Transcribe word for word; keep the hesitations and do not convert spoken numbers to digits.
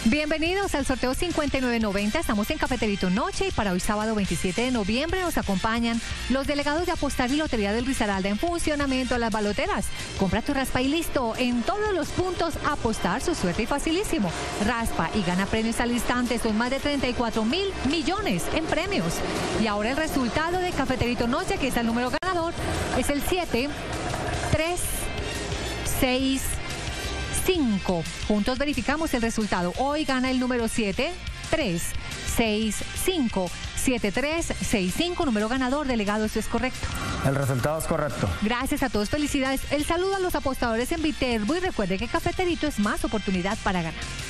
Bienvenidos al sorteo cincuenta y nueve noventa. Estamos en Cafeterito Noche y para hoy sábado veintisiete de noviembre nos acompañan los delegados de Apostar y Lotería del Risaralda en funcionamiento a las baloteras. Compra tu raspa y listo. En todos los puntos Apostar, su suerte y facilísimo. Raspa y gana premios al instante. Son más de treinta y cuatro mil millones en premios. Y ahora el resultado de Cafeterito Noche, que es el número ganador, es el siete tres seis cinco. Juntos verificamos el resultado. Hoy gana el número siete tres seis cinco. siete tres seis cinco, número ganador. Delegado, ¿esto es correcto? El resultado es correcto. Gracias a todos, felicidades. El saludo a los apostadores en Viterbo y recuerde que Cafeterito es más oportunidad para ganar.